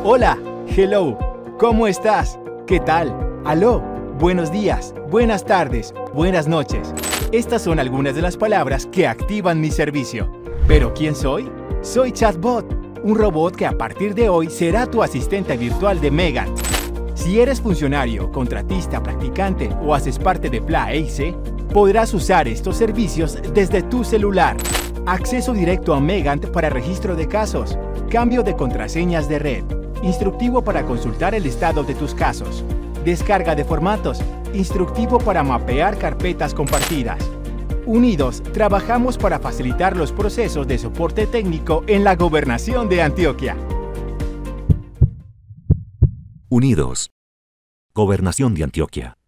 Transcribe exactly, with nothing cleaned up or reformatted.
Hola, hello, ¿cómo estás? ¿Qué tal? Aló, buenos días, buenas tardes, buenas noches. Estas son algunas de las palabras que activan mi servicio. ¿Pero quién soy? Soy Chatbot, un robot que a partir de hoy será tu asistente virtual de Megant. Si eres funcionario, contratista, practicante o haces parte de Pla E I C E, podrás usar estos servicios desde tu celular. Acceso directo a Megant para registro de casos, cambio de contraseñas de red, instructivo para consultar el estado de tus casos, descarga de formatos, instructivo para mapear carpetas compartidas. Unidos, trabajamos para facilitar los procesos de soporte técnico en la Gobernación de Antioquia. Unidos. Gobernación de Antioquia.